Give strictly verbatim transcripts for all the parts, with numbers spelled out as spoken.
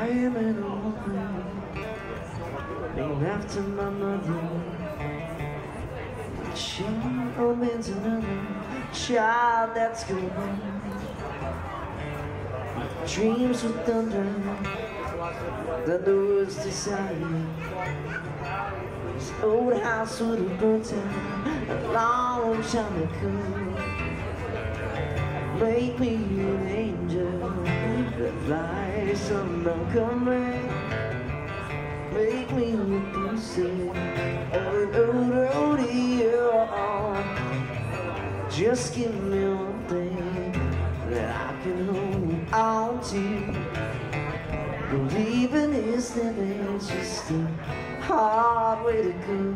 I am an old man, named after my mother. She omits another child that's gone. Dreams with thunder, thunder was desire. This old house would have burnt down a long time ago. Make me an angel that flies on Montgomery. Make me a pussy of an old rodeo. Just give me one thing that I can hold on to. Believing is living just a hard way to go.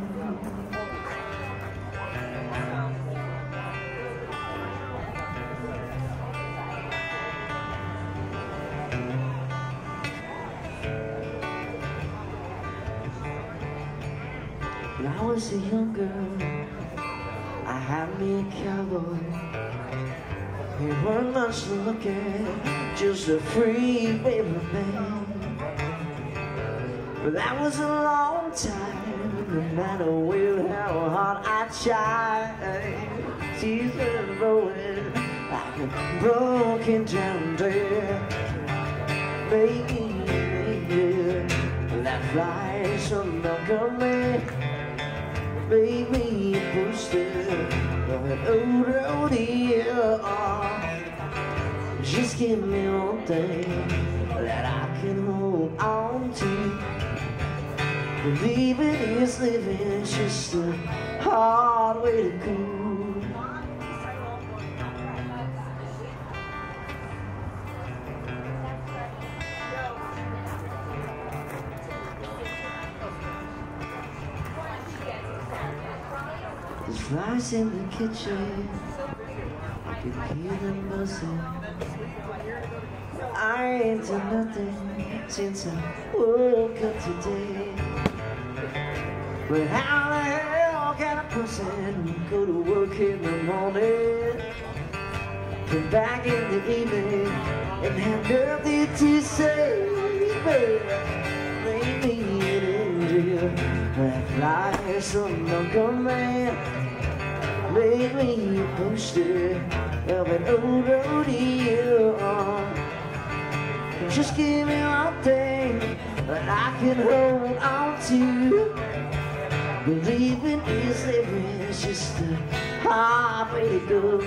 When I was a young girl, I had me a cowboy. He weren't much to look at, just a free baby man. But that was a long time, no matter with how hard I tried. Tears were rolling like a broken down deer. Make me an angel that flies from Montgomery. Make me a poster of an old rodeo. Just give me one thing that I can hold on to. Believing is living, it's just a hard way to go. There's flies in the kitchen, I can hear them buzzing. I ain't done nothing since I woke up today. But how the hell can a person go to work in the morning, come back in the evening, and have nothing to say? Make me an angel that flies from Montgomery. Make me a poster of an old rodeo. Just give me one thing that I can hold on to. Believing is living, it's just a hard way to go.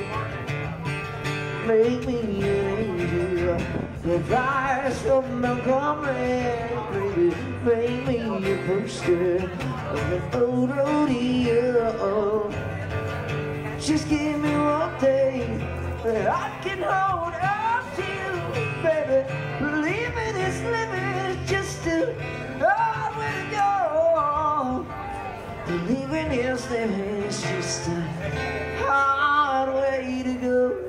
Make me an angel that flies from Montgomery. Baby, make me a poster of an old rodeo. Just give me one thing that I can hold on to, baby. Believing is living, it's just a hard way to go. Believing is living, it's just a hard way to go.